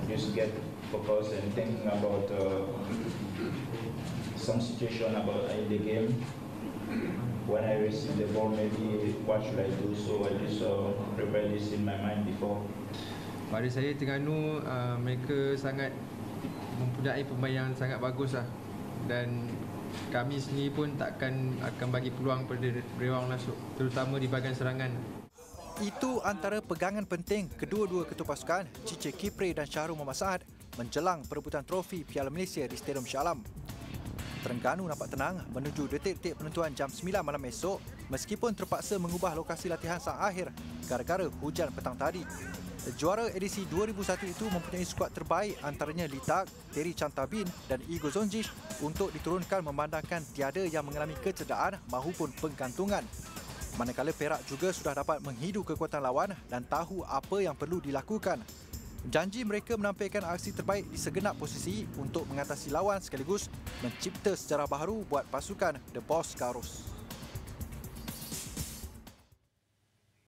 just get focused and thinking about some situation about in the game. When I receive the ball, maybe what should I do? So I just prepare this in my mind before. Pada saya, Terengganu mereka sangat mempunyai pemain yang sangat bagus lah. Dan kami sendiri pun akan bagi peluang pada mereka masuk, terutama di bahagian serangan. Itu antara pegangan penting kedua-dua ketua pasukan, Cice Kipre dan Shah menjelang perebutan trofi Piala Malaysia di Stadium Shah. Terengganu nampak tenang menuju detik-detik penentuan jam 9 malam esok meskipun terpaksa mengubah lokasi latihan sang akhir gara-gara hujan petang tadi. Juara edisi 2001 itu mempunyai skuad terbaik antaranya Litak, Teri Chantabin dan Igo Zonjic untuk diturunkan memandangkan tiada yang mengalami kecederaan maupun penggantungan. Manakala Perak juga sudah dapat menghidu kekuatan lawan dan tahu apa yang perlu dilakukan. Janji mereka menampilkan aksi terbaik di segenap posisi untuk mengatasi lawan sekaligus mencipta sejarah baru buat pasukan The Boss Garus.